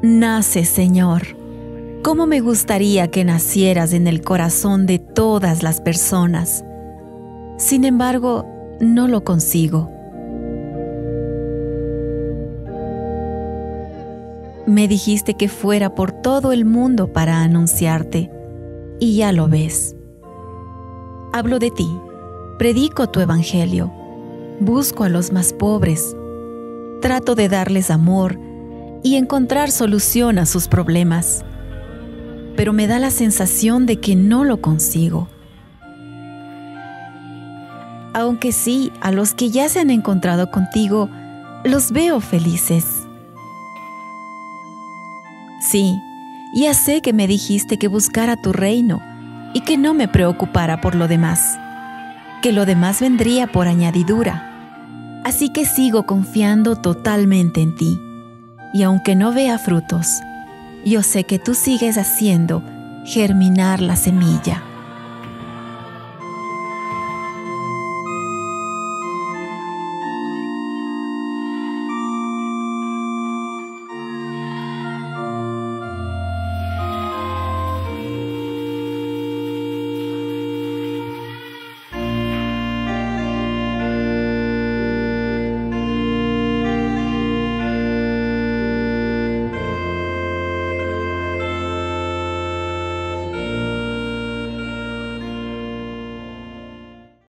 Nace, Señor. ¿Cómo me gustaría que nacieras en el corazón de todas las personas? Sin embargo, no lo consigo. Me dijiste que fuera por todo el mundo para anunciarte, y ya lo ves. Hablo de ti, predico tu evangelio, busco a los más pobres, trato de darles amor y encontrar solución a sus problemas, pero me da la sensación de que no lo consigo. Aunque sí, a los que ya se han encontrado contigo, los veo felices. Sí, ya sé que me dijiste que buscara tu reino y que no me preocupara por lo demás, que lo demás vendría por añadidura. Así que sigo confiando totalmente en ti. Y aunque no vea frutos, yo sé que tú sigues haciendo germinar la semilla.